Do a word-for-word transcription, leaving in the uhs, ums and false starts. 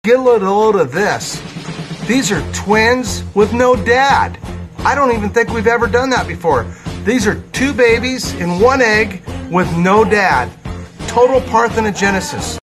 Get a load of this. These are twins with no dad. I don't even think we've ever done that before. These are two babies in one egg with no dad. Total parthenogenesis.